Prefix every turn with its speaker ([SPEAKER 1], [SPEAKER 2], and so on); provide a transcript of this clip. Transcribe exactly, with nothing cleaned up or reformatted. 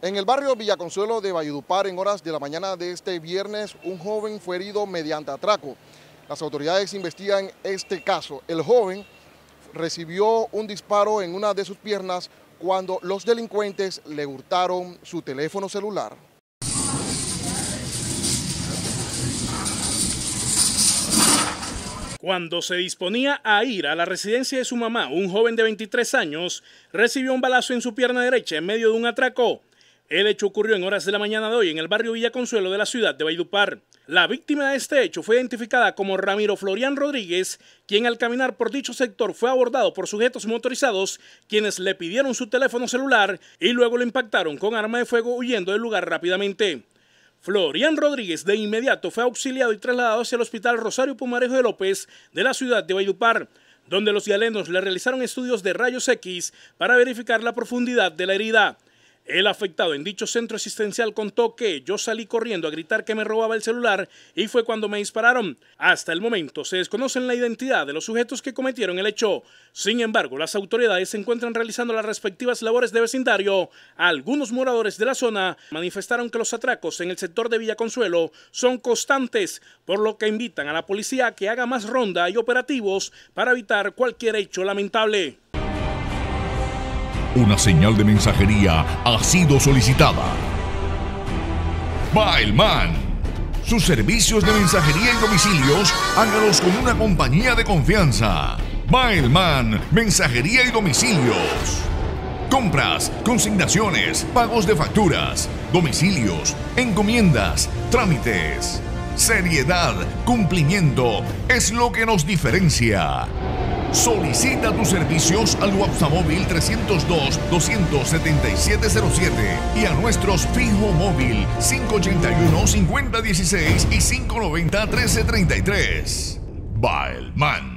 [SPEAKER 1] En el barrio Villaconsuelo de Valledupar, en horas de la mañana de este viernes, un joven fue herido mediante atraco. Las autoridades investigan este caso. El joven recibió un disparo en una de sus piernas cuando los delincuentes le hurtaron su teléfono celular.
[SPEAKER 2] Cuando se disponía a ir a la residencia de su mamá, un joven de veintitrés años recibió un balazo en su pierna derecha en medio de un atraco. El hecho ocurrió en horas de la mañana de hoy en el barrio Villaconsuelo de la ciudad de Valledupar. La víctima de este hecho fue identificada como Ramiro Florian Rodríguez, quien al caminar por dicho sector fue abordado por sujetos motorizados, quienes le pidieron su teléfono celular y luego lo impactaron con arma de fuego huyendo del lugar rápidamente. Florian Rodríguez de inmediato fue auxiliado y trasladado hacia el hospital Rosario Pumarejo de López de la ciudad de Valledupar, donde los dialenos le realizaron estudios de rayos X para verificar la profundidad de la herida. El afectado en dicho centro asistencial contó que yo salí corriendo a gritar que me robaba el celular y fue cuando me dispararon. Hasta el momento se desconocen la identidad de los sujetos que cometieron el hecho. Sin embargo, las autoridades se encuentran realizando las respectivas labores de vecindario. Algunos moradores de la zona manifestaron que los atracos en el sector de Villaconsuelo son constantes, por lo que invitan a la policía a que haga más ronda y operativos para evitar cualquier hecho lamentable.
[SPEAKER 3] Una señal de mensajería ha sido solicitada. Baelman. Sus servicios de mensajería y domicilios, hágalos con una compañía de confianza. Baelman, mensajería y domicilios. Compras, consignaciones, pagos de facturas, domicilios, encomiendas, trámites. Seriedad, cumplimiento, es lo que nos diferencia. Solicita tus servicios al WhatsApp móvil trescientos dos, doscientos setenta y siete cero siete y a nuestros fijo móvil cinco ochenta y uno, cincuenta dieciséis y cinco noventa, trece treinta y tres. Baelman.